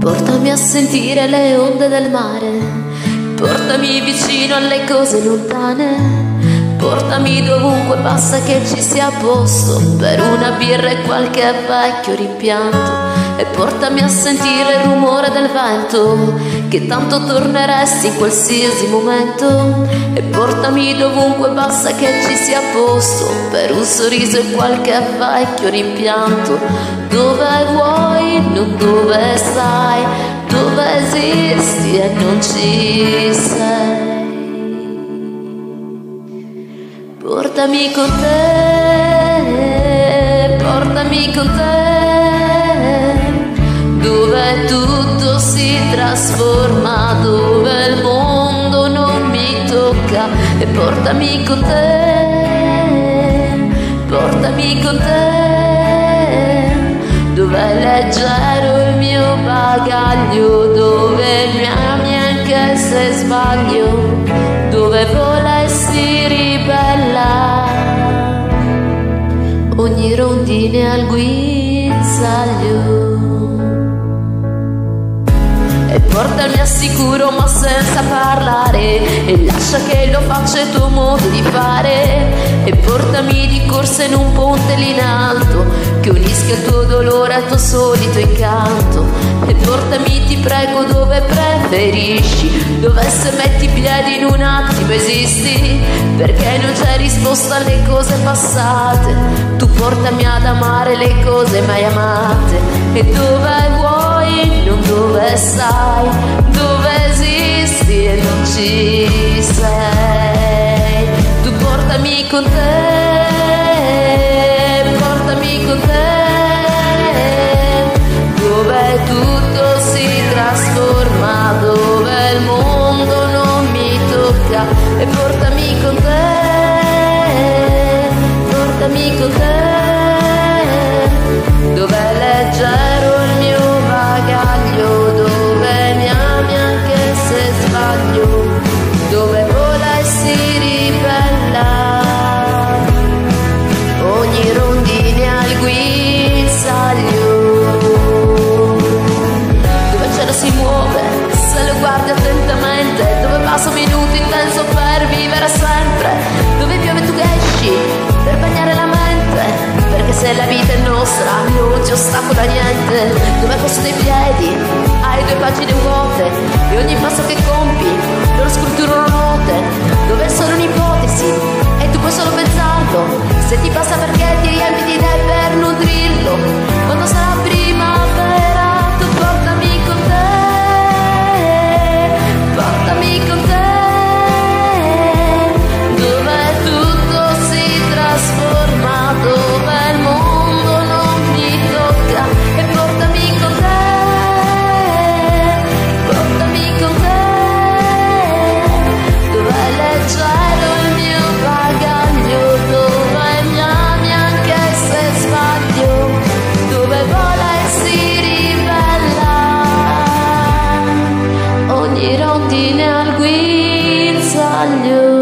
Portami a sentire le onde del mare, portami vicino alle cose lontane, portami dovunque basta che ci sia posto per una birra e qualche vecchio rimpianto, e portami a sentire il rumore del vento, che tanto torneresti in qualsiasi momento, e portami dovunque basta che ci sia posto per un sorriso e qualche vecchio rimpianto. Dove vuoi, non dove stai, dove esisti e non ci sei. Portami con te, dove tutto si trasforma, dove il mondo non mi tocca, e portami con te, dove è leggero il mio bagaglio, dove mi ami anche se sbaglio, dove vola e si ribella ogni rondine al guinzaglio. E portami al sicuro ma senza parlare, e lascia che lo faccia il tuo modo di fare, e portami di corsa in un ponte lì in alto, che unisca il tuo dolore al tuo solito incanto, e portami ti prego dove preferisci, dove se metti i piedi in un attimo esisti, perché non c'è risposta alle cose passate, tu portami ad amare le cose mai amate, e dove vuoi, non dove stai, dove esisti e non ci sei. Tu portami con te, dove tutto si trasforma, dove il mondo non mi tocca, e portami con te, dove è leggero il mio bagaglio, dove mi ami anche se sbaglio, dove vola e si ribella ogni rondine al guinzaglio, dove il cielo si muove se lo guardi attentamente, dove passo minuti intenso per vivere sempre, dove piove tu che esci per bagnare la mente, perché se la vita è nostra non ci ostacola niente, dove posto dei piedi hai due pagine vuote, e ogni passo che compi loro sculturano note, dove è solo un'ipotesi e tu puoi solo pensarlo, se ti passa perché ti riempi di idee per nutrirlo, quando sarà primavera tu portami con te, dove tutto si trasforma, dove il mondo non mi tocca, e portami con te, dove è leggero il mio bagaglio, dove mi ami anche se sbaglio, dove vola e si ribella ogni rondine al guinzaglio.